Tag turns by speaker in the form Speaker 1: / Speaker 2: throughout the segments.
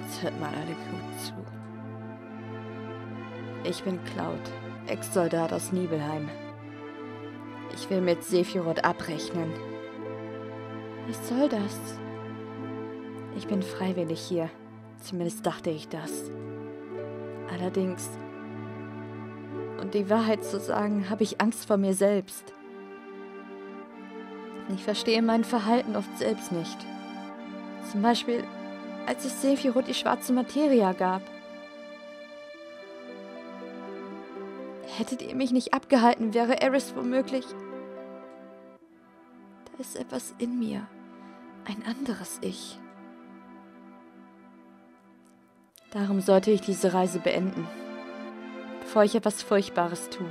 Speaker 1: Jetzt hört mal alle gut zu. Ich bin Cloud, Ex-Soldat aus Nibelheim. Ich will mit Sephiroth abrechnen. Was soll das? Ich bin freiwillig hier. Zumindest dachte ich das. Allerdings, und die Wahrheit zu sagen, habe ich Angst vor mir selbst. Ich verstehe mein Verhalten oft selbst nicht. Zum Beispiel, als es Sephiroth die schwarze Materia gab. Hättet ihr mich nicht abgehalten, wäre Aeris womöglich... Da ist etwas in mir. Ein anderes Ich. Darum sollte ich diese Reise beenden, bevor ich etwas Furchtbares tue.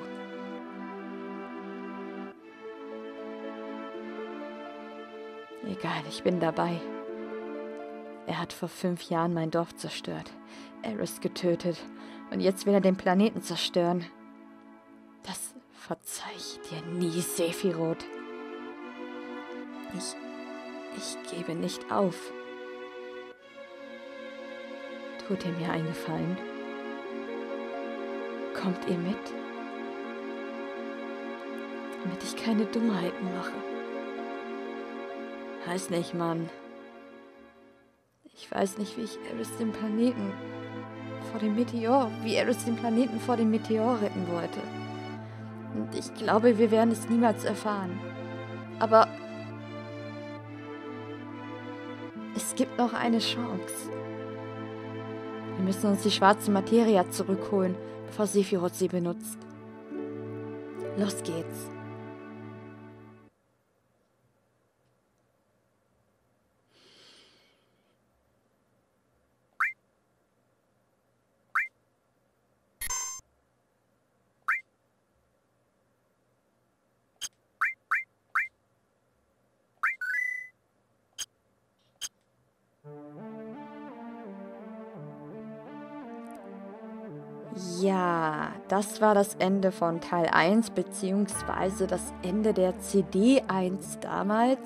Speaker 1: Egal, ich bin dabei. Er hat vor 5 Jahren mein Dorf zerstört, Aeris getötet und jetzt will er den Planeten zerstören. Das verzeih ich dir nie, Sephiroth. Ich gebe nicht auf. Tut ihr mir einen Gefallen? Kommt ihr mit? Damit ich keine Dummheiten mache. Weiß nicht, Mann. Ich weiß nicht, wie Aeris den Planeten vor dem Meteor retten wollte. Und ich glaube, wir werden es niemals erfahren. Aber es gibt noch eine Chance. Wir müssen uns die schwarze Materia zurückholen, bevor Sephiroth sie benutzt. Los geht's. Ja, das war das Ende von Teil 1, beziehungsweise das Ende der CD 1 damals.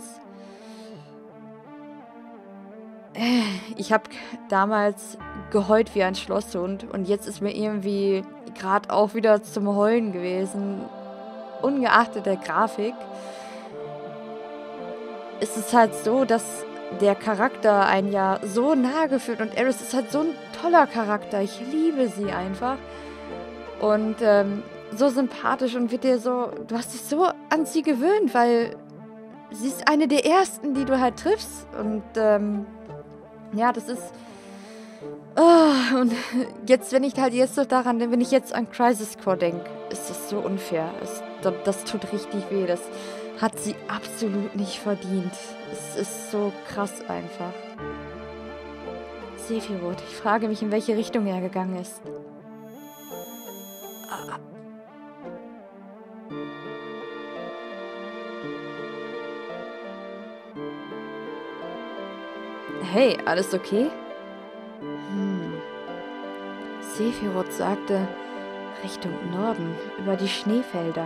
Speaker 1: Ich habe damals geheult wie ein Schlosshund und jetzt ist mir irgendwie gerade auch wieder zum Heulen gewesen. Ungeachtet der Grafik ist es halt so, dass der Charakter einen ja so nahe gefühlt und Aeris ist halt so ein toller Charakter. Ich liebe sie einfach. Und so sympathisch und wird dir so, du hast dich so an sie gewöhnt, weil sie ist eine der ersten, die du halt triffst. Und ja, das ist... Oh, und jetzt, wenn ich jetzt an Crisis Core denke, ist das so unfair. Das tut richtig weh. Das hat sie absolut nicht verdient. Es ist so krass einfach. Sephiroth, ich frage mich, in welche Richtung er gegangen ist. Hey, alles okay? Sephiroth sagte, Richtung Norden, über die Schneefelder.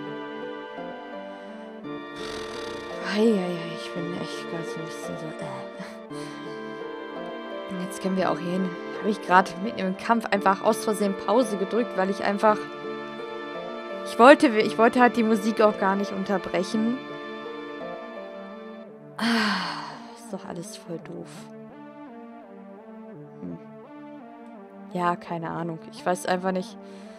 Speaker 1: Ich bin echt ganz ein bisschen so... Jetzt können wir auch hier hin. Habe ich gerade mitten im Kampf einfach aus Versehen Pause gedrückt, weil ich einfach... Ich wollte halt die Musik auch gar nicht unterbrechen. Ist doch alles voll doof. Ja, keine Ahnung. Ich weiß einfach nicht.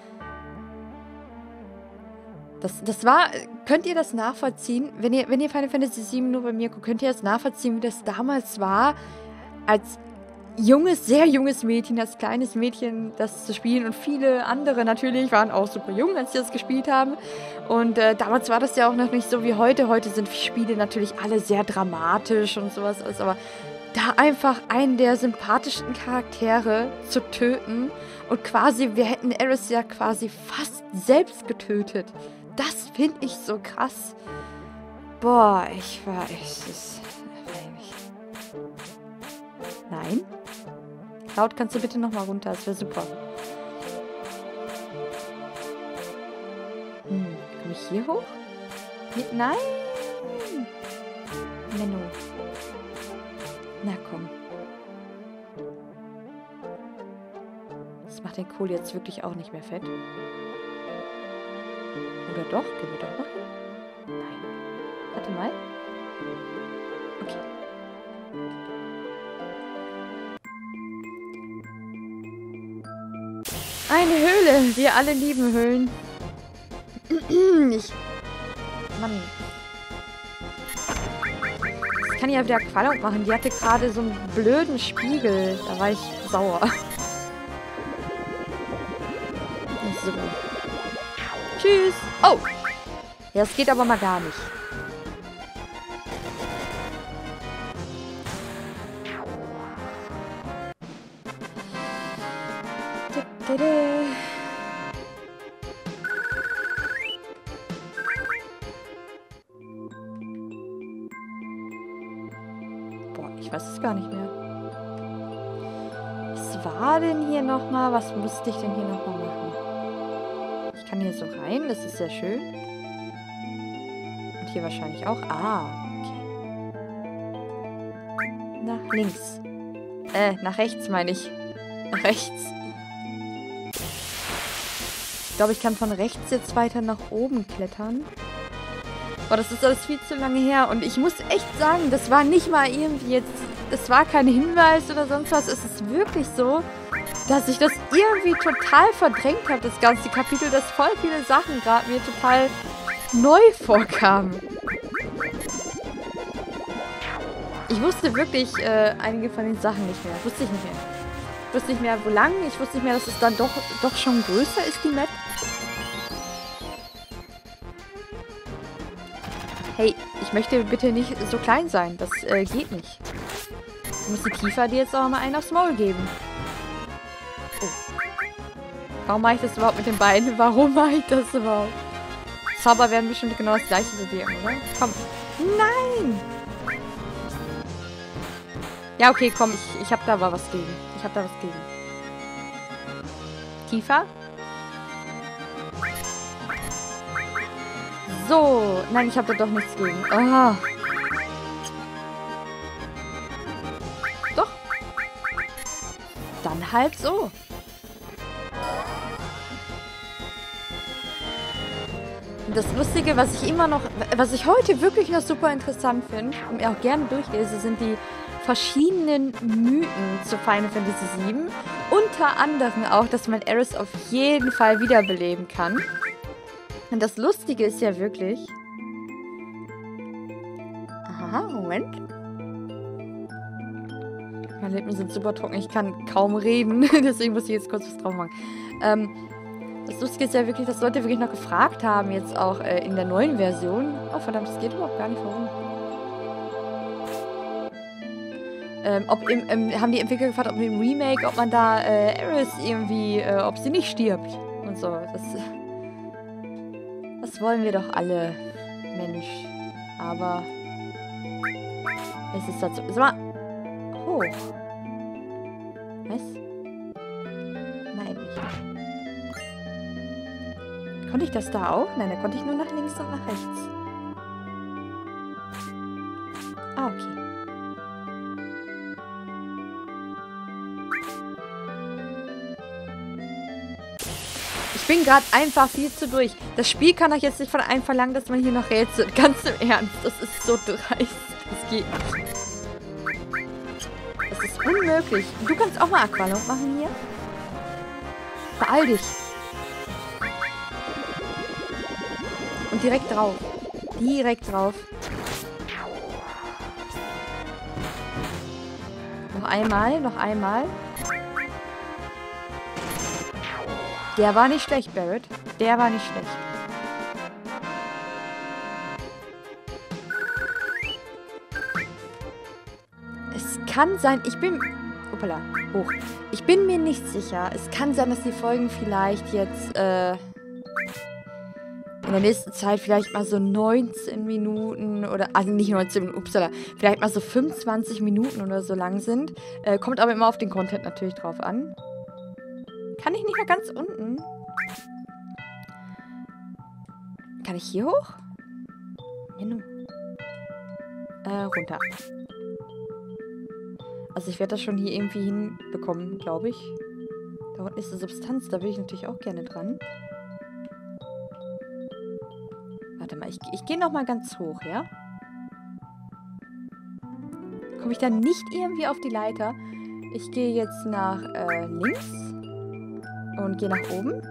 Speaker 1: Das war... Könnt ihr das nachvollziehen? Wenn ihr Final Fantasy VII nur bei mir guckt, könnt ihr das nachvollziehen, wie das damals war, als sehr junges Mädchen, als kleines Mädchen das zu spielen und viele andere natürlich waren auch super jung, als sie das gespielt haben und damals war das ja auch noch nicht so wie heute. Heute sind Spiele natürlich alle sehr dramatisch und sowas alles, aber da einfach einen der sympathischsten Charaktere zu töten und quasi, wir hätten Aeris ja quasi fast selbst getötet. Das finde ich so krass. Boah, Nein? Cloud, kannst du bitte nochmal runter? Das wäre super. Komme ich hier hoch? Nein! Menno. Na komm. macht den Kohl jetzt wirklich auch nicht mehr fett. Oder doch? Gehen wir doch noch hin? Nein. Warte mal. Okay. Eine Höhle. Wir alle lieben Höhlen. Mann. Das kann ja wieder Qualung machen. Die hatte gerade so einen blöden Spiegel. Da war ich sauer. So. Tschüss. Oh. Ja, das geht aber mal gar nicht. Boah, ich weiß es gar nicht mehr. Was war denn hier nochmal? Was musste ich denn hier nochmal machen? Ich kann hier so rein, das ist sehr schön. Und hier wahrscheinlich auch. Ah, okay. Nach links. Nach rechts meine ich. Nach rechts. Ich glaube, ich kann von rechts jetzt weiter nach oben klettern. Boah, das ist alles viel zu lange her. Und ich muss echt sagen, das war nicht mal irgendwie jetzt... Das war kein Hinweis oder sonst was. Es ist wirklich so, dass ich das irgendwie total verdrängt habe, das ganze Kapitel, dass voll viele Sachen gerade mir total neu vorkamen. Ich wusste wirklich einige von den Sachen nicht mehr. Wusste ich nicht mehr. Ich wusste nicht mehr, wo lang. Ich wusste nicht mehr, dass es dann doch schon größer ist, die Map. Hey, ich möchte bitte nicht so klein sein. Das geht nicht. Ich muss die Tifa dir jetzt auch mal einen aufs Maul geben. Oh. Warum mache ich das überhaupt mit den Beinen? Warum mache ich das überhaupt? Zauber werden bestimmt genau das gleiche bewirken, oder? Komm. Nein! Ja, okay, komm. Ich hab da aber was gegen. Ich hab da was gegen. Tifa? So. Nein, ich hab da doch nichts gegen. Oh. Doch. Dann halt so. Und das Lustige, was ich heute wirklich noch super interessant finde und mir auch gerne durchlese, sind die verschiedenen Mythen zu Final Fantasy VII. Unter anderem auch, dass man Aeris auf jeden Fall wiederbeleben kann. Und das Lustige ist ja wirklich... Aha, Moment. Meine Lippen sind super trocken, ich kann kaum reden. Deswegen muss ich jetzt kurz was drauf machen. Das Lustige ist ja wirklich, dass Leute wirklich noch gefragt haben, jetzt auch in der neuen Version. Oh verdammt, das geht überhaupt gar nicht, warum? Haben die Entwickler gefragt, ob im Remake, ob man da Aeris irgendwie, ob sie nicht stirbt und so. Das wollen wir doch alle, Mensch. Aber es ist dazu. Sag mal, hoch. Was? Nein, nicht. Konnte ich das da auch? Nein, da konnte ich nur nach links und nach rechts. Ah, okay. Ich bin gerade einfach viel zu durch. Das Spiel kann doch jetzt nicht von einem verlangen, dass man hier noch rätselt. Ganz im Ernst. Das ist so dreist. Das geht nicht. Das ist unmöglich. Du kannst auch mal Aqualung machen hier. Beeil dich. Und direkt drauf. Direkt drauf. Noch einmal, noch einmal. Der war nicht schlecht, Barret. Der war nicht schlecht. Es kann sein, ich bin... Hoppala, hoch. Ich bin mir nicht sicher. Es kann sein, dass die Folgen vielleicht jetzt, in der nächsten Zeit vielleicht mal so 19 Minuten oder... Also nicht 19 Minuten, upsala. Vielleicht mal so 25 Minuten oder so lang sind. Kommt aber immer auf den Content natürlich drauf an. Kann ich nicht mehr ganz unten? Kann ich hier hoch? Ja, runter. Also ich werde das schon hier irgendwie hinbekommen, glaube ich. Da unten ist eine Substanz, da will ich natürlich auch gerne dran. Warte mal, ich gehe nochmal ganz hoch, ja? Komme ich dann nicht irgendwie auf die Leiter? Ich gehe jetzt nach links und gehe nach oben.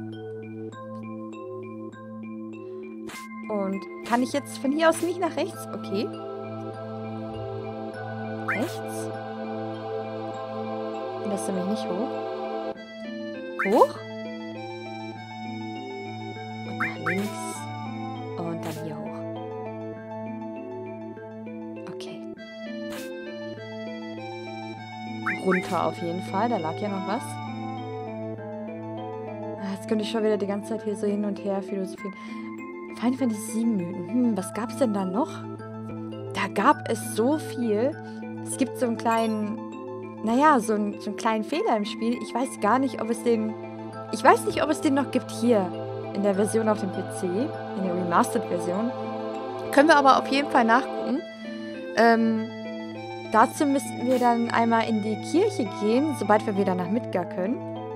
Speaker 1: Und kann ich jetzt von hier aus nicht nach rechts? Okay. Rechts. Und das ist nämlich nicht hoch. Hoch. Und nach links. Und dann hier hoch. Okay. Runter auf jeden Fall. Da lag ja noch was. Jetzt könnte ich schon wieder die ganze Zeit hier so hin und her philosophieren. Final Fantasy 7 Mythen. Was gab es denn da noch? Da gab es so viel. Es gibt so einen kleinen, naja, so einen kleinen Fehler im Spiel. Ich weiß gar nicht, ob es den, ich weiß nicht, ob es den noch gibt hier in der Version auf dem PC, in der Remastered-Version. Können wir aber auf jeden Fall nachgucken. Dazu müssten wir dann einmal in die Kirche gehen, sobald wir wieder nach Midgar können.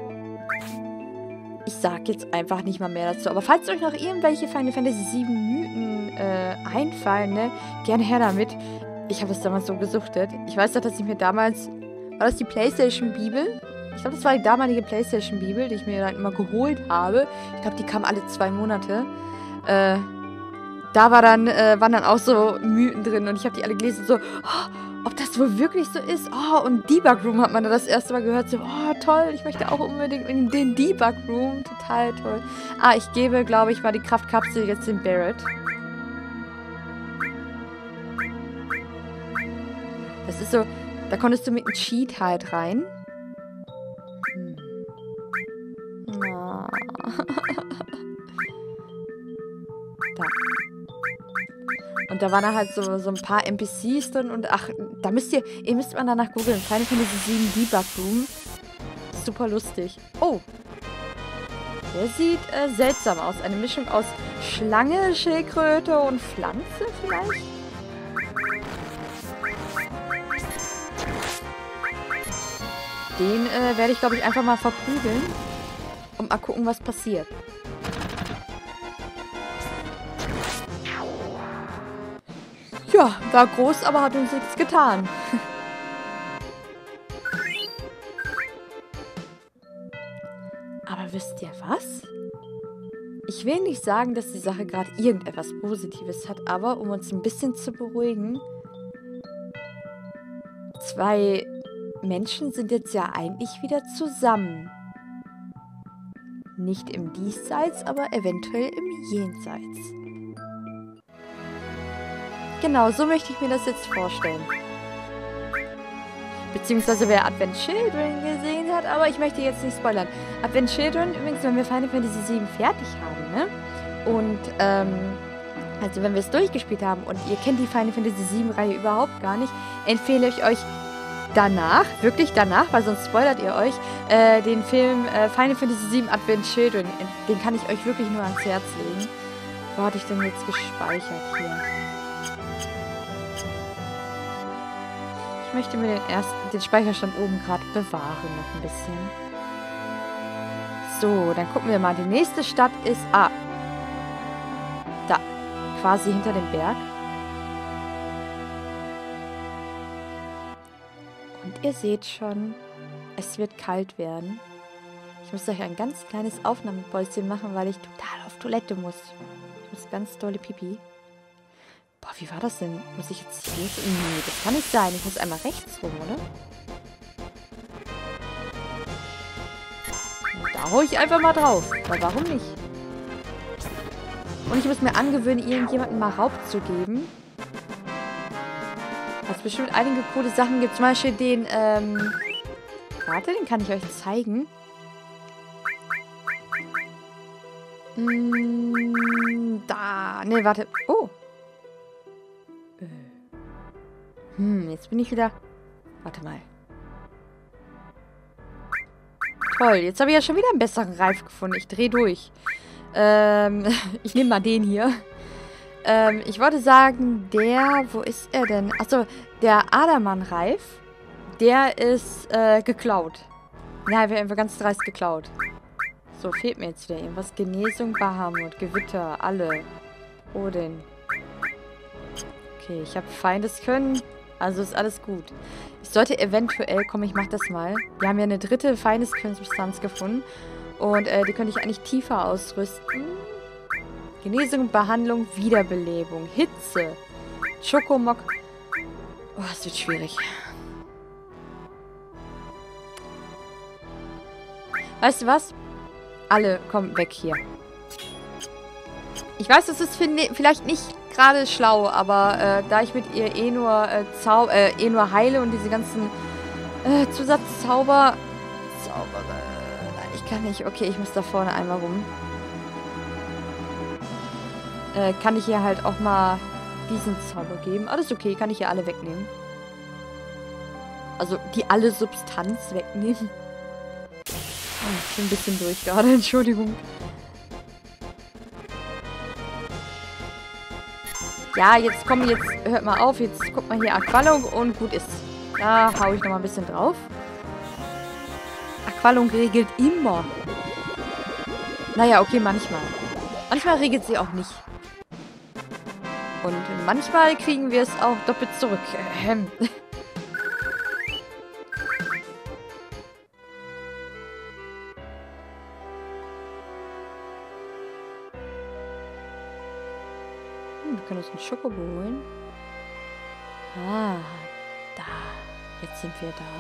Speaker 1: Ich sag jetzt einfach nicht mal mehr dazu. Aber falls euch noch irgendwelche Final Fantasy 7 Mythen einfallen, ne, gerne her damit. Ich habe das damals so gesuchtet. Ich weiß doch, dass ich mir damals... War das die PlayStation-Bibel? Ich glaube, das war die damalige PlayStation-Bibel, die ich mir dann immer geholt habe. Ich glaube, die kam alle 2 Monate. Da waren dann auch so Mythen drin und ich habe die alle gelesen, so... Oh, ob das wohl wirklich so ist? Oh, und Debug Room hat man da das erste Mal gehört. So, oh, toll, ich möchte auch unbedingt in den Debug Room. Total toll. Ah, ich gebe, glaube ich, mal die Kraftkapsel jetzt dem Barret. Das ist so, da konntest du mit einem Cheat halt rein. Na. Da. Und da waren da halt so ein paar NPCs drin und ach, da ihr müsst mal danach googeln. Final Fantasy 7 Debug Room. Super lustig. Oh. Der sieht seltsam aus. Eine Mischung aus Schlange, Schildkröte und Pflanze vielleicht? Den werde ich, glaube ich, einfach mal verprügeln. Und mal gucken, was passiert. Ja, war groß, aber hat uns nichts getan. Aber wisst ihr was? Ich will nicht sagen, dass die Sache gerade irgendetwas Positives hat, aber um uns ein bisschen zu beruhigen, 2 Menschen sind jetzt ja eigentlich wieder zusammen. Nicht im Diesseits, aber eventuell im Jenseits. Genau, so möchte ich mir das jetzt vorstellen. Beziehungsweise wer Advent Children gesehen hat, aber ich möchte jetzt nicht spoilern. Advent Children, übrigens, wenn wir Final Fantasy 7 fertig haben, ne? Und, also wenn wir es durchgespielt haben und ihr kennt die Final Fantasy 7 Reihe überhaupt gar nicht, empfehle ich euch danach, wirklich danach, weil sonst spoilert ihr euch, den Film Final Fantasy 7 Advent Children. Den kann ich euch wirklich nur ans Herz legen. Wo hatte ich denn jetzt gespeichert hier? Ich möchte mir den Speicherstand oben gerade bewahren noch ein bisschen. So, dann gucken wir mal. Die nächste Stadt ist... Ah. Da. Quasi hinter dem Berg. Und ihr seht schon, es wird kalt werden. Ich muss euch ein ganz kleines Aufnahmepäuschen machen, weil ich total auf Toilette muss. Ich muss ganz dolle Pipi. Boah, wie war das denn? Muss ich jetzt hier... Nee, das kann nicht sein. Ich muss einmal rechts rum, oder? Und da hole ich einfach mal drauf. Weil warum nicht? Und ich muss mir angewöhnen, irgendjemandem mal Raub zu geben. Was bestimmt einige coole Sachen gibt. Zum Beispiel den, warte, den kann ich euch zeigen. Da. Nee, warte. Oh. Jetzt bin ich wieder... Warte mal. Toll, jetzt habe ich ja schon wieder einen besseren Reif gefunden. Ich drehe durch. Ich nehme mal den hier. Ich wollte sagen, wo ist er denn? Achso, der Adaman-Reif, der ist geklaut. Nein, wir haben einfach ganz dreist geklaut. So, fehlt mir jetzt wieder irgendwas. Genesung, Bahamut, Gewitter, alle. Odin. Okay, ich habe Feindeskönnen. Also ist alles gut. Ich sollte eventuell... Komm, ich mach das mal. Wir haben ja eine dritte Feindeskönnen-Substanz gefunden. Und die könnte ich eigentlich tiefer ausrüsten. Genesung, Behandlung, Wiederbelebung, Hitze, Chokomok. Oh, es wird schwierig. Weißt du was? Alle, komm, weg hier. Ich weiß, das ist vielleicht nicht gerade schlau, aber da ich mit ihr eh nur heile und diese ganzen Zusatzzauber... Nein, ich kann nicht. Okay, ich muss da vorne einmal rum. Kann ich ihr halt auch mal diesen Zauber geben. Alles okay, kann ich ihr alle wegnehmen. Also, die alle Substanz wegnehmen. Oh, ich bin ein bisschen durch gerade, Entschuldigung. Ja, jetzt komm, jetzt hört mal auf. Jetzt guck mal hier, Aquallung und gut ist. Da hau ich nochmal ein bisschen drauf. Aquallung regelt immer. Naja, okay, manchmal. Manchmal regelt sie auch nicht. Und manchmal kriegen wir es auch doppelt zurück. Wir können uns einen Schokobo holen. Ah, da. Jetzt sind wir da.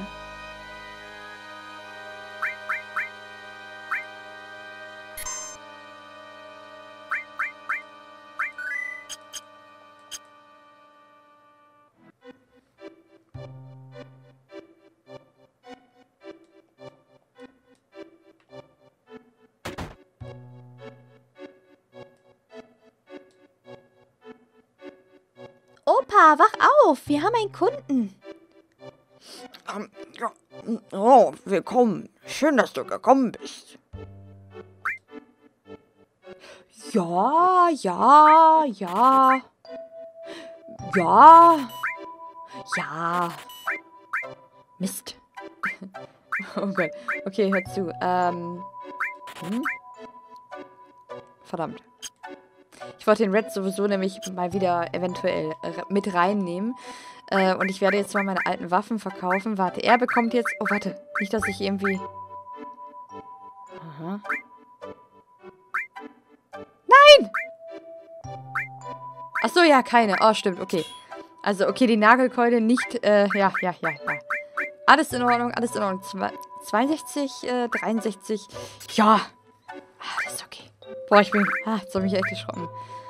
Speaker 1: Opa, wach auf! Wir haben einen Kunden.
Speaker 2: Ja. Oh, willkommen. Schön, dass du gekommen bist.
Speaker 1: Ja, ja, ja. Ja. Ja. Mist. Oh Gott. Okay, hör zu. Verdammt. Ich wollte den Red sowieso nämlich mal wieder eventuell mit reinnehmen. Und ich werde jetzt mal meine alten Waffen verkaufen. Warte, er bekommt jetzt... Oh, warte. Nicht, dass ich irgendwie... Aha. Nein! Achso, ja, keine. Oh, stimmt, okay. Also, okay, die Nagelkeule nicht... ja. Alles in Ordnung, alles in Ordnung. 62, 63... Ja. Das ist okay. Boah, ich bin... jetzt habe ich mich echt erschrocken.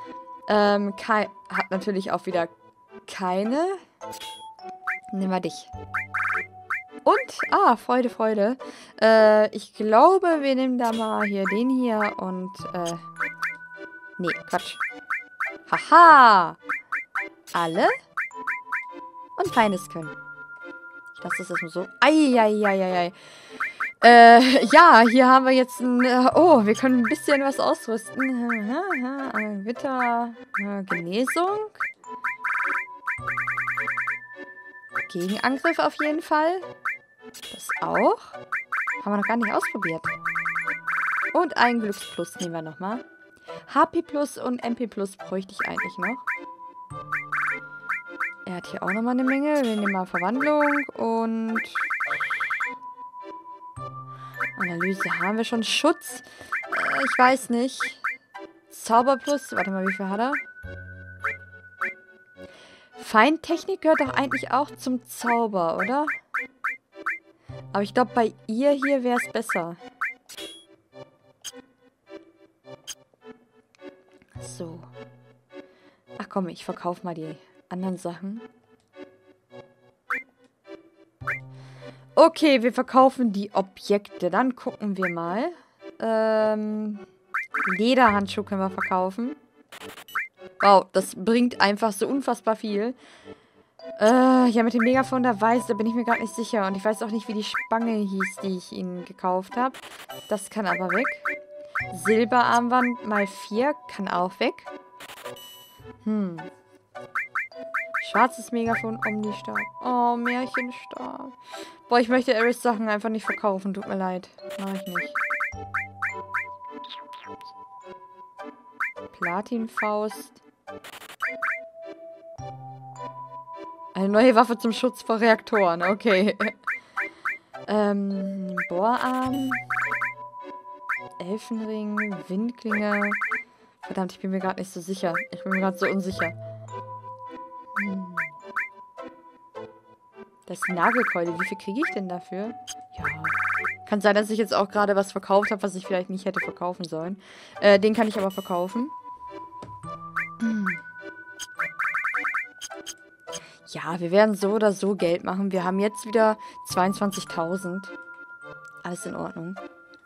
Speaker 1: Hat natürlich auch wieder keine. Nimm mal dich. Und, Freude, Freude. Ich glaube, wir nehmen da mal hier den hier und, nee, Quatsch. Haha! Alle? Und feines Können. Ich lasse das erstmal so. Eieieiei. Ja, hier haben wir jetzt ein... wir können ein bisschen was ausrüsten. Witter, Genesung. Gegenangriff auf jeden Fall. Das auch. Haben wir noch gar nicht ausprobiert. Und ein Glücksplus nehmen wir nochmal. HP Plus und MP Plus bräuchte ich eigentlich noch. Er hat hier auch nochmal eine Menge. Wir nehmen mal Verwandlung und... Analyse haben wir schon. Schutz. Ich weiß nicht. Zauber Plus. Warte mal, wie viel hat er? Feindtechnik gehört doch eigentlich auch zum Zauber, oder? Aber ich glaube, bei ihr hier wäre es besser. So. Ach komm, ich verkaufe mal die anderen Sachen. Okay, wir verkaufen die Objekte. Dann gucken wir mal. Lederhandschuh können wir verkaufen. Wow, das bringt einfach so unfassbar viel. Ja, mit dem Megafon, da bin ich mir gar nicht sicher. Und ich weiß auch nicht, wie die Spange hieß, die ich ihnen gekauft habe. Das kann aber weg. Silberarmband mal 4 kann auch weg. Schwarzes Megafon, Omnistab. Oh, Märchenstab. Boah, ich möchte Aerys Sachen einfach nicht verkaufen. Tut mir leid. Mach ich nicht. Platinfaust. Eine neue Waffe zum Schutz vor Reaktoren. Okay. Bohrarm. Elfenring. Windklinge. Verdammt, ich bin mir gerade nicht so sicher. Ich bin mir gerade so unsicher. Das ist die Nagelkeule. Wie viel kriege ich denn dafür? Ja. Kann sein, dass ich jetzt auch gerade was verkauft habe, was ich vielleicht nicht hätte verkaufen sollen. Den kann ich aber verkaufen. Ja, wir werden so oder so Geld machen. Wir haben jetzt wieder 22.000. Alles in Ordnung.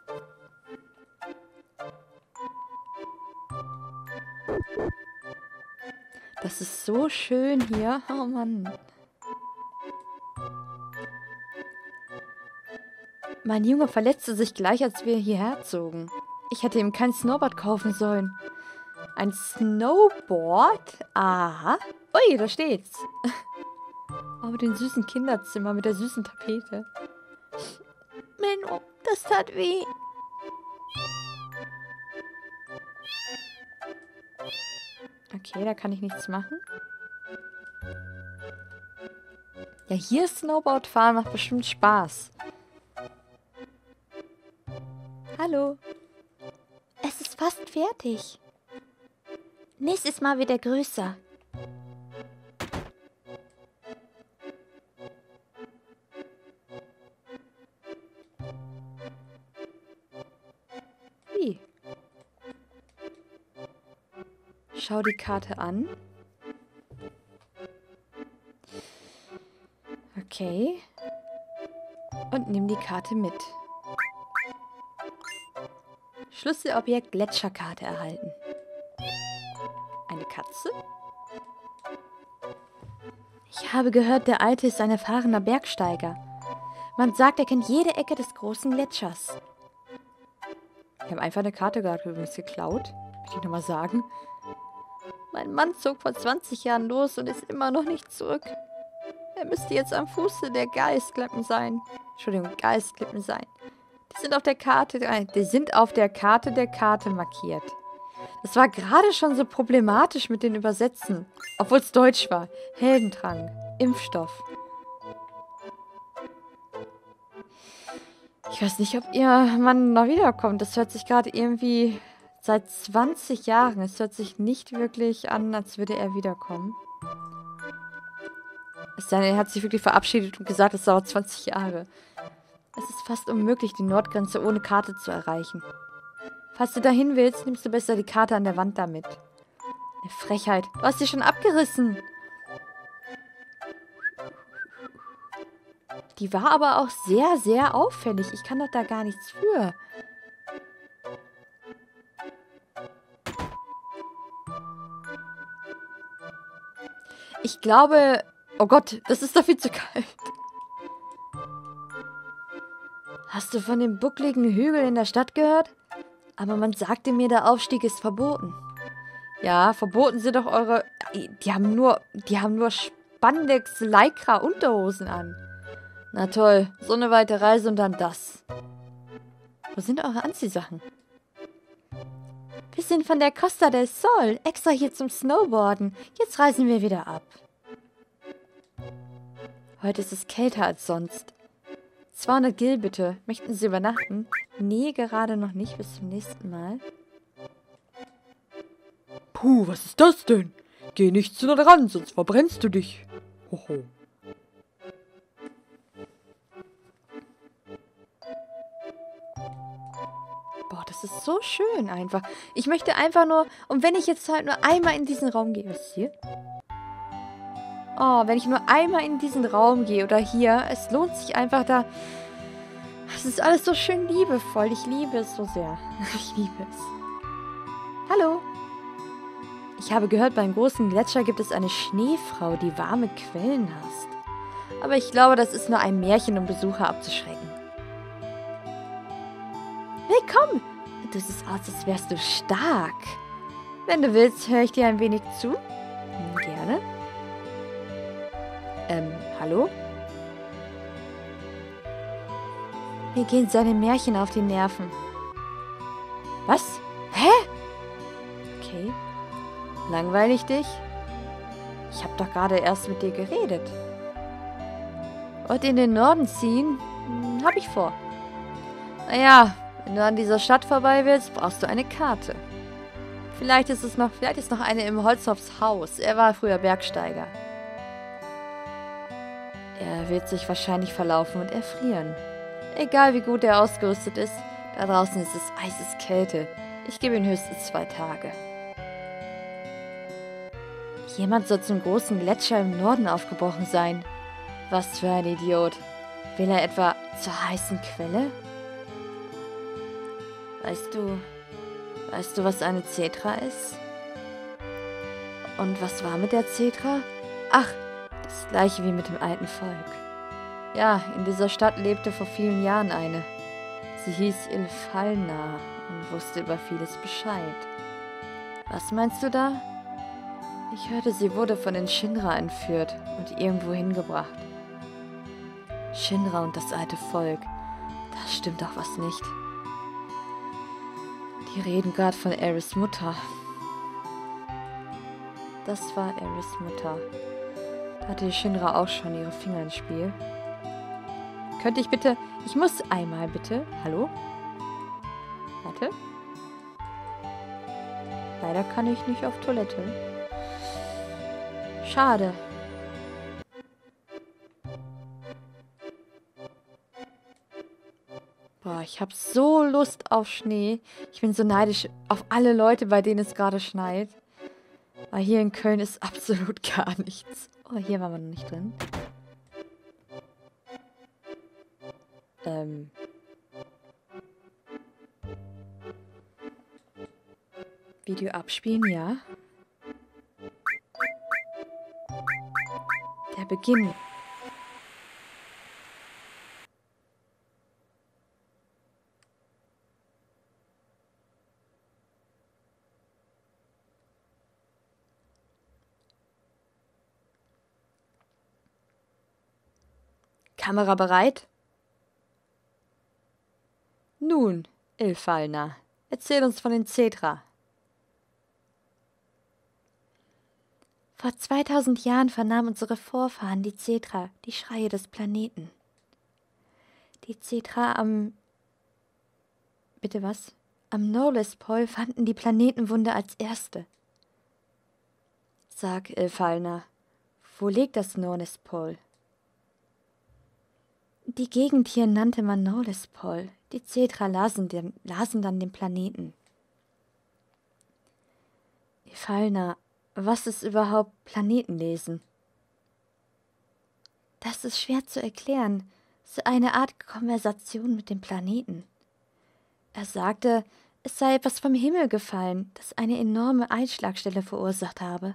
Speaker 1: Das ist so schön hier. Oh Mann. Mein Junge verletzte sich gleich, als wir hierher zogen. Ich hätte ihm kein Snowboard kaufen sollen. Ein Snowboard? Aha. Ui, da steht's. Aber den süßen Kinderzimmer mit der süßen Tapete. Menno, das tat weh. Okay, da kann ich nichts machen. Ja, hier Snowboard fahren macht bestimmt Spaß. Hallo. Es ist fast fertig. Nächstes Mal wieder größer. Wie? Schau die Karte an. Okay. Und nimm die Karte mit. Schlüsselobjekt Gletscherkarte erhalten. Eine Katze? Ich habe gehört, der Alte ist ein erfahrener Bergsteiger. Man sagt, er kennt jede Ecke des großen Gletschers. Ich habe einfach eine Karte gerade übrigens geklaut. Möchte ich nochmal sagen. Mein Mann zog vor 20 Jahren los und ist immer noch nicht zurück. Er müsste jetzt am Fuße der Geisklippen sein. Entschuldigung, Geisklippen sein. Die sind auf der Karte der Karte markiert. Das war gerade schon so problematisch mit den Übersetzen. Obwohl es Deutsch war. Heldentrank. Impfstoff. Ich weiß nicht, ob ihr Mann noch wiederkommt. Das hört sich gerade irgendwie seit 20 Jahren. Es hört sich nicht wirklich an, als würde er wiederkommen. Es sei denn, er hat sich wirklich verabschiedet und gesagt, es dauert 20 Jahre. Es ist fast unmöglich, die Nordgrenze ohne Karte zu erreichen. Falls du dahin willst, nimmst du besser die Karte an der Wand damit. Eine Frechheit. Du hast sie schon abgerissen. Die war aber auch sehr, sehr auffällig. Ich kann doch da gar nichts für. Ich glaube... Oh Gott, das ist doch viel zu kalt. Hast du von dem buckligen Hügel in der Stadt gehört? Aber man sagte mir, der Aufstieg ist verboten. Ja, verboten sind doch eure... Die haben nur Spandex, Lycra, Unterhosen an. Na toll, so eine weite Reise und dann das. Wo sind eure Anziehsachen? Wir sind von der Costa del Sol, extra hier zum Snowboarden. Jetzt reisen wir wieder ab. Heute ist es kälter als sonst. 200 Gil bitte. Möchten Sie übernachten? Nee, gerade noch nicht. Bis zum nächsten Mal.
Speaker 2: Puh, was ist das denn? Geh nicht zu nah dran, sonst verbrennst du dich. Hoho.
Speaker 1: Boah, das ist so schön einfach. Ich möchte einfach nur... Und wenn ich jetzt halt nur einmal in diesen Raum gehe... Was ist hier? Oh, wenn ich nur einmal in diesen Raum gehe oder hier, es lohnt sich einfach da... Es ist alles so schön liebevoll. Ich liebe es so sehr. Ich liebe es. Hallo. Ich habe gehört, beim großen Gletscher gibt es eine Schneefrau, die warme Quellen hasst. Aber ich glaube, das ist nur ein Märchen, um Besucher abzuschrecken. Willkommen. Du siehst aus, als wärst du stark. Wenn du willst, höre ich dir ein wenig zu. Gerne. Hallo? Mir gehen seine Märchen auf die Nerven. Was? Hä? Okay. Langweilig dich? Ich habe doch gerade erst mit dir geredet. Und in den Norden ziehen? Habe ich vor. Naja, wenn du an dieser Stadt vorbei willst, brauchst du eine Karte. Vielleicht ist noch eine im Holzhofs Haus. Er war früher Bergsteiger. Er wird sich wahrscheinlich verlaufen und erfrieren. Egal wie gut er ausgerüstet ist, da draußen ist es Eiseskälte. Ich gebe ihm höchstens 2 Tage. Jemand soll zum großen Gletscher im Norden aufgebrochen sein. Was für ein Idiot. Will er etwa zur heißen Quelle? Weißt du, was eine Zetra ist? Und was war mit der Zetra? Ach, das gleiche wie mit dem alten Volk. Ja, in dieser Stadt lebte vor vielen Jahren eine. Sie hieß Ilfalna und wusste über vieles Bescheid. Was meinst du da? Ich hörte, sie wurde von den Shinra entführt und irgendwo hingebracht. Shinra und das alte Volk. Da stimmt doch was nicht. Die reden gerade von Aerys Mutter. Das war Aerys Mutter. Da hatte die Shinra auch schon ihre Finger ins Spiel. Könnte ich bitte... Ich muss einmal bitte... Hallo? Warte. Leider kann ich nicht auf Toilette. Schade. Boah, ich habe so Lust auf Schnee. Ich bin so neidisch auf alle Leute, bei denen es gerade schneit. Weil hier in Köln ist absolut gar nichts. Oh, hier waren wir noch nicht drin. Video abspielen, ja. Der Beginn. Kamera bereit? Nun, Ilfalna, erzähl uns von den Zetra. Vor 2000 Jahren vernahmen unsere Vorfahren, die Zetra, die Schreie des Planeten. Die Zetra Bitte was? Am Nordpol fanden die Planetenwunde als erste. Sag, Ilfalna, wo liegt das Nordpol? Die Gegend hier nannte man Nordpol. Die Zetra lasen dann den Planeten. Ilfalna, was ist überhaupt Planetenlesen? Das ist schwer zu erklären. So eine Art Konversation mit dem Planeten. Er sagte, es sei etwas vom Himmel gefallen, das eine enorme Einschlagstelle verursacht habe.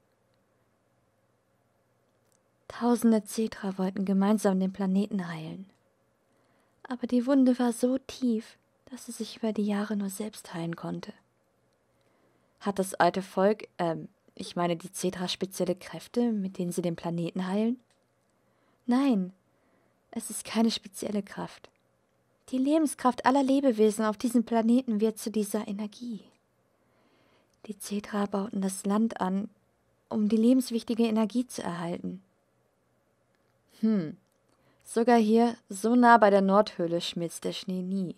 Speaker 1: Tausende Zetra wollten gemeinsam den Planeten heilen. Aber die Wunde war so tief, dass sie sich über die Jahre nur selbst heilen konnte. Hat das alte Volk, ich meine die Zetra spezielle Kräfte, mit denen sie den Planeten heilen? Nein, es ist keine spezielle Kraft. Die Lebenskraft aller Lebewesen auf diesem Planeten wird zu dieser Energie. Die Zetra bauten das Land an, um die lebenswichtige Energie zu erhalten. Sogar hier, so nah bei der Nordhöhle, schmilzt der Schnee nie.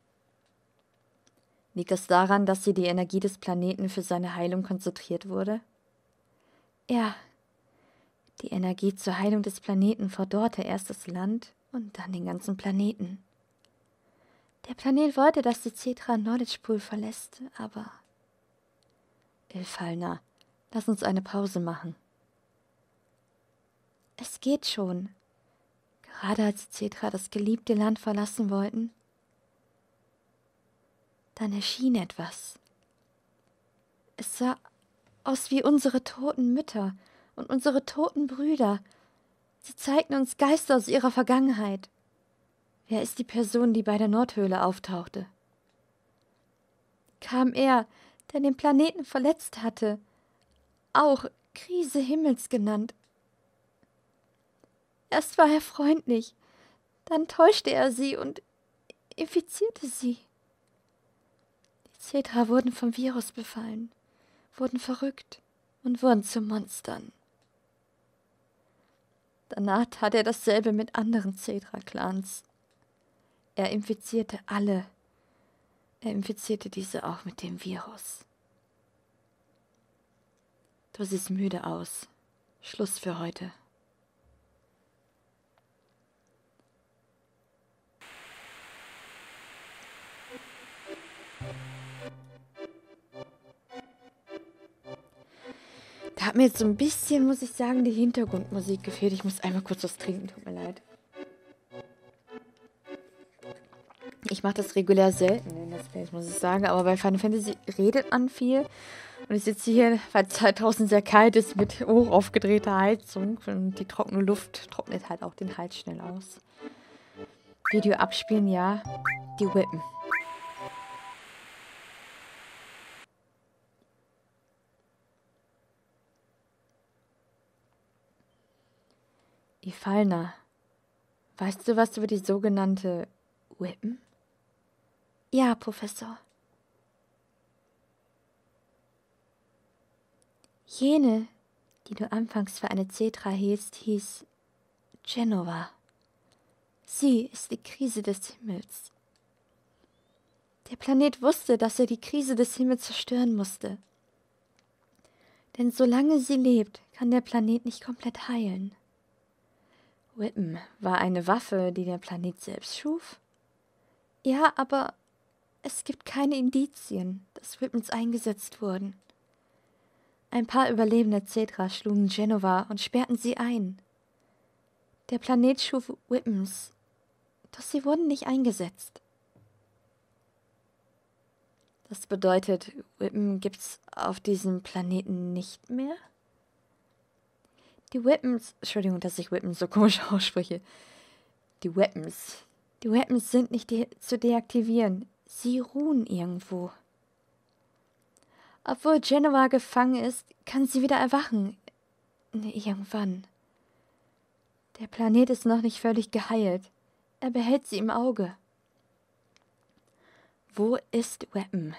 Speaker 1: Liegt das daran, dass sie die Energie des Planeten für seine Heilung konzentriert wurde? Ja, die Energie zur Heilung des Planeten verdorrte erst das Land und dann den ganzen Planeten. Der Planet wollte, dass die Zetra Nordpol verlässt, aber... Ilfalna, lass uns eine Pause machen. Es geht schon. Gerade als die Zetra das geliebte Land verlassen wollten, dann erschien etwas. Es sah aus wie unsere toten Mütter und unsere toten Brüder. Sie zeigten uns Geister aus ihrer Vergangenheit. Wer ist die Person, die bei der Nordhöhle auftauchte? Kam er, der den Planeten verletzt hatte, auch Krise Himmels genannt. Erst war er freundlich, dann täuschte er sie und infizierte sie. Die Cetra wurden vom Virus befallen, wurden verrückt und wurden zu Monstern. Danach tat er dasselbe mit anderen Cetra-Clans. Er infizierte alle. Er infizierte diese auch mit dem Virus. Du siehst müde aus. Schluss für heute. Da hat mir jetzt so ein bisschen, muss ich sagen, die Hintergrundmusik gefehlt. Ich muss einmal kurz was trinken, tut mir leid. Ich mache das regulär selten in Let's Plays, muss ich sagen, aber bei Final Fantasy redet man viel. Und ich sitze hier, weil es halt draußen sehr kalt ist, mit hoch aufgedrehter Heizung. Und die trockene Luft trocknet halt auch den Hals schnell aus. Video abspielen, ja. Die Whippen. Ifalna, weißt du was über die sogenannte Whippen? Ja, Professor. Jene, die du anfangs für eine Cetra hieltst, hieß Jenova. Sie ist die Krise des Himmels. Der Planet wusste, dass er die Krise des Himmels zerstören musste. Denn solange sie lebt, kann der Planet nicht komplett heilen. Whippen war eine Waffe, die der Planet selbst schuf? Ja, aber es gibt keine Indizien, dass Whippens eingesetzt wurden. Ein paar überlebende Cetra schlugen Jenova und sperrten sie ein. Der Planet schuf Whippens, doch sie wurden nicht eingesetzt. Das bedeutet, Whippen gibt's auf diesem Planeten nicht mehr? Die Whippens, Entschuldigung, dass ich Whippen so komisch ausspreche. Die Weapons sind nicht zu deaktivieren. Sie ruhen irgendwo. Obwohl Jenova gefangen ist, kann sie wieder erwachen. Irgendwann. Der Planet ist noch nicht völlig geheilt. Er behält sie im Auge. Wo ist Weapon?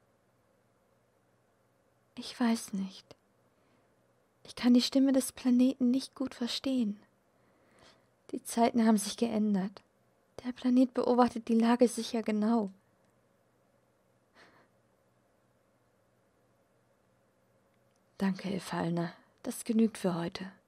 Speaker 1: Ich weiß nicht. Ich kann die Stimme des Planeten nicht gut verstehen. Die Zeiten haben sich geändert. Der Planet beobachtet die Lage sicher genau. Danke, Ifalna. Das genügt für heute.